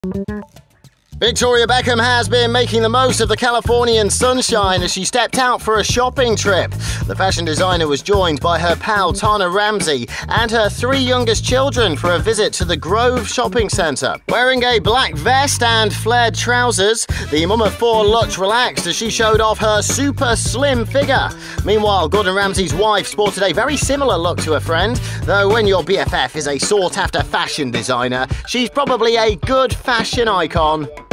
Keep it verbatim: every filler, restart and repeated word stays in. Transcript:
Victoria Beckham has been making the most of the Californian sunshine as she stepped out for a shopping trip. The fashion designer was joined by her pal Tana Ramsey and her three youngest children for a visit to the Grove shopping centre. Wearing a black vest and flared trousers, the mum of four looked relaxed as she showed off her super slim figure. Meanwhile, Gordon Ramsay's wife sported a very similar look to her friend, though when your B F F is a sought-after fashion designer, she's probably a good fashion icon.